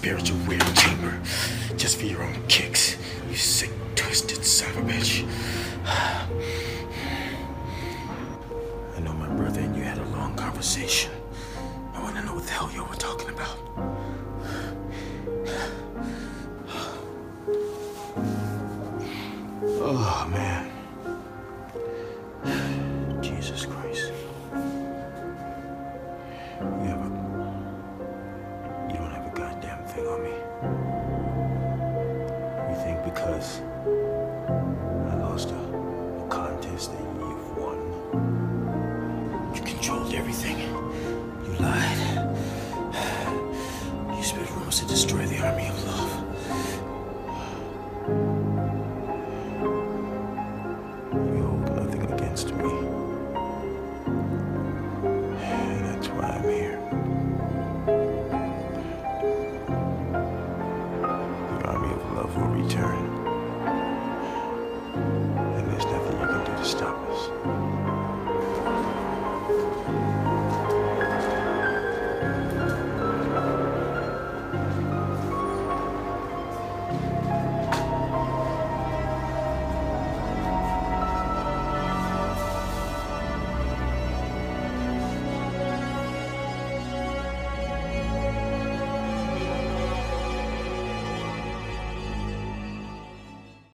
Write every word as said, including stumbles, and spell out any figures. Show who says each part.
Speaker 1: spiritual weird chamber just for your own kicks. You sick, twisted son of a bitch. I know my brother and you had a long conversation. I want to know what the hell y'all were talking about. Oh, man. Jesus Christ. You have a... You don't have a goddamn thing on me. You think because I lost a, a contest that you've won? You controlled everything. You lied. You spread rumors to destroy the army of love. You hold nothing against me. And that's why I'm here.